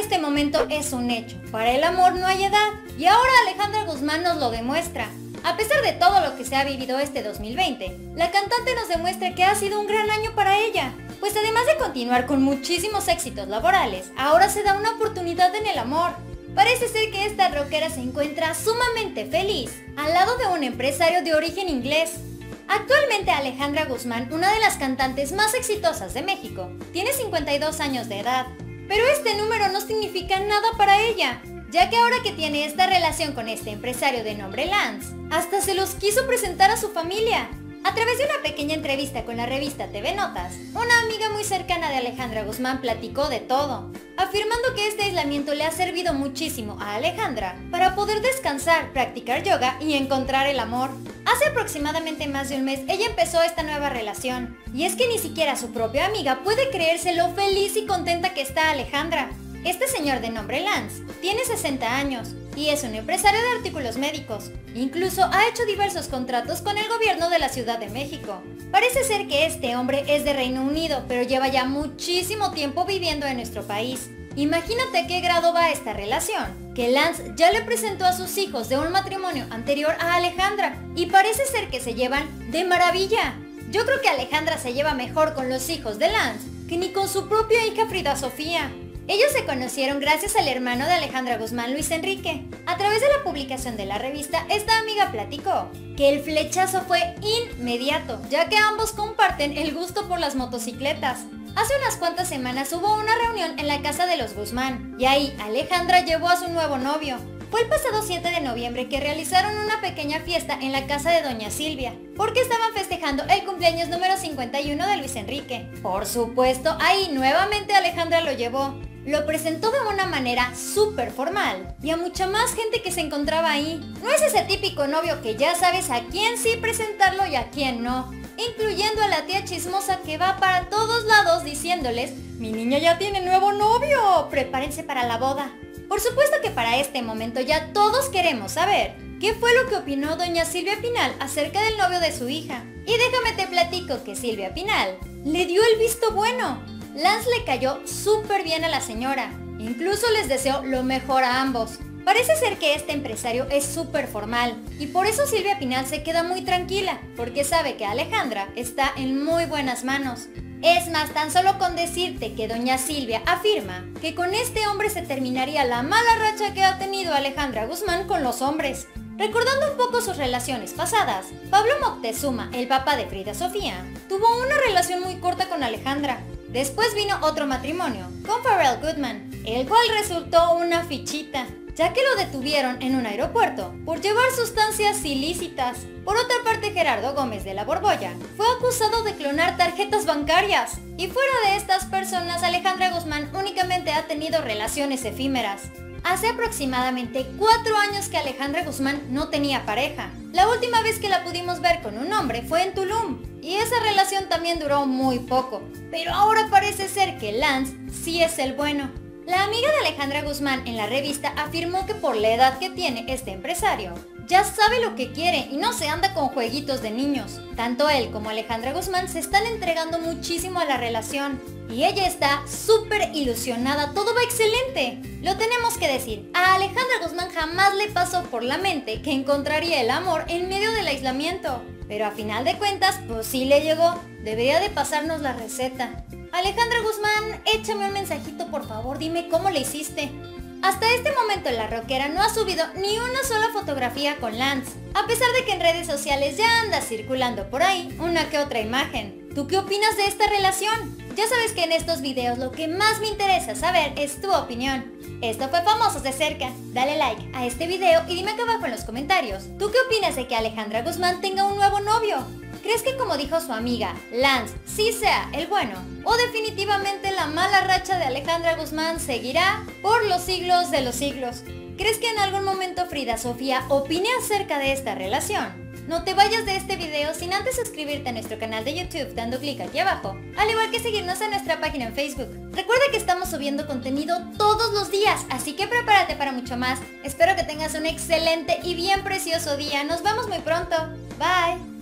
este momento es un hecho. Para el amor no hay edad. Y ahora Alejandra Guzmán nos lo demuestra. A pesar de todo lo que se ha vivido este 2020, la cantante nos demuestra que ha sido un gran año para ella. Pues además de continuar con muchísimos éxitos laborales, ahora se da una oportunidad en el amor. Parece ser que esta rockera se encuentra sumamente feliz al lado de un empresario de origen inglés. Actualmente Alejandra Guzmán, una de las cantantes más exitosas de México, tiene 52 años de edad. Pero este número no significa nada para ella, ya que ahora que tiene esta relación con este empresario de nombre Lance, hasta se los quiso presentar a su familia. A través de una pequeña entrevista con la revista TV Notas, una amiga muy cercana de Alejandra Guzmán platicó de todo, afirmando que este aislamiento le ha servido muchísimo a Alejandra para poder descansar, practicar yoga y encontrar el amor. Hace aproximadamente más de un mes ella empezó esta nueva relación, y es que ni siquiera su propia amiga puede creerse lo feliz y contenta que está Alejandra. Este señor de nombre Lance tiene 60 años y es un empresario de artículos médicos. Incluso ha hecho diversos contratos con el gobierno de la Ciudad de México. Parece ser que este hombre es de Reino Unido, pero lleva ya muchísimo tiempo viviendo en nuestro país. Imagínate a qué grado va esta relación, que Lance ya le presentó a sus hijos de un matrimonio anterior a Alejandra, y parece ser que se llevan de maravilla. Yo creo que Alejandra se lleva mejor con los hijos de Lance que ni con su propia hija Frida Sofía. Ellos se conocieron gracias al hermano de Alejandra Guzmán, Luis Enrique. A través de la publicación de la revista, esta amiga platicó que el flechazo fue inmediato, ya que ambos comparten el gusto por las motocicletas. Hace unas cuantas semanas hubo una reunión en la casa de los Guzmán, y ahí Alejandra llevó a su nuevo novio. Fue el pasado 7 de noviembre que realizaron una pequeña fiesta en la casa de doña Silvia, porque estaban festejando el cumpleaños número 51 de Luis Enrique. Por supuesto, ahí nuevamente Alejandra lo llevó. Lo presentó de una manera súper formal y a mucha más gente que se encontraba ahí. No es ese típico novio que ya sabes a quién sí presentarlo y a quién no, incluyendo a la tía chismosa que va para todos lados diciéndoles: mi niña ya tiene nuevo novio, prepárense para la boda. Por supuesto que para este momento ya todos queremos saber qué fue lo que opinó doña Silvia Pinal acerca del novio de su hija. Y déjame te platico que Silvia Pinal le dio el visto bueno. Lance le cayó súper bien a la señora, incluso les deseó lo mejor a ambos. Parece ser que este empresario es súper formal y por eso Silvia Pinal se queda muy tranquila, porque sabe que Alejandra está en muy buenas manos. Es más, tan solo con decirte que doña Silvia afirma que con este hombre se terminaría la mala racha que ha tenido Alejandra Guzmán con los hombres. Recordando un poco sus relaciones pasadas, Pablo Moctezuma, el papá de Frida Sofía, tuvo una relación muy corta con Alejandra. Después vino otro matrimonio con Pharrell Goodman, el cual resultó una fichita, ya que lo detuvieron en un aeropuerto por llevar sustancias ilícitas. Por otra parte, Gerardo Gómez de la Borbolla fue acusado de clonar tarjetas bancarias. Y fuera de estas personas, Alejandra Guzmán únicamente ha tenido relaciones efímeras. Hace aproximadamente 4 años que Alejandra Guzmán no tenía pareja. La última vez que la pudimos ver con un hombre fue en Tulum, y esa relación también duró muy poco. Pero ahora parece ser que Lance sí es el bueno. La amiga de Alejandra Guzmán en la revista afirmó que por la edad que tiene este empresario, ya sabe lo que quiere y no se anda con jueguitos de niños. Tanto él como Alejandra Guzmán se están entregando muchísimo a la relación y ella está súper ilusionada, todo va excelente. Lo tenemos que decir, a Alejandra Guzmán jamás le pasó por la mente que encontraría el amor en medio del aislamiento. Pero a final de cuentas, pues sí le llegó, debería de pasarnos la receta. Alejandra Guzmán, échame un mensajito por favor, dime cómo le hiciste. Hasta este momento la rockera no ha subido ni una sola fotografía con Lance, a pesar de que en redes sociales ya anda circulando por ahí una que otra imagen. ¿Tú qué opinas de esta relación? Ya sabes que en estos videos lo que más me interesa saber es tu opinión. Esto fue Famosos de Cerca. Dale like a este video y dime acá abajo en los comentarios, ¿tú qué opinas de que Alejandra Guzmán tenga un nuevo novio? ¿Crees que, como dijo su amiga, Lance sí sea el bueno? ¿O definitivamente la mala racha de Alejandra Guzmán seguirá por los siglos de los siglos? ¿Crees que en algún momento Frida Sofía opine acerca de esta relación? No te vayas de este video sin antes suscribirte a nuestro canal de YouTube dando clic aquí abajo, al igual que seguirnos en nuestra página en Facebook. Recuerda que estamos subiendo contenido todos los días, así que prepárate para mucho más. Espero que tengas un excelente y bien precioso día. Nos vemos muy pronto. Bye.